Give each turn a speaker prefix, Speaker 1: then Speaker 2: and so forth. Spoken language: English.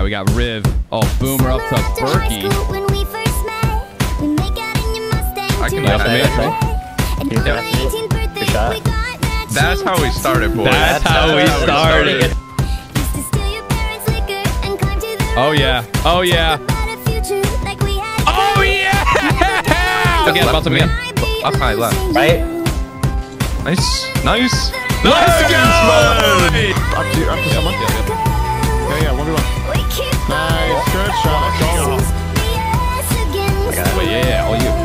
Speaker 1: we got Riv. Oh, boomer up to Berkey.
Speaker 2: I can make that.
Speaker 3: Good shot.
Speaker 2: That's how we started, boys.
Speaker 1: That's how we started. Oh yeah. Oh yeah. Oh yeah. Again, about to again.
Speaker 2: Up high left.
Speaker 3: Right?
Speaker 2: Nice. Nice.
Speaker 1: Let's go!
Speaker 4: Up to someone. Yeah, 1v1. Nice. Good shot.
Speaker 1: Oh yeah. Oh you.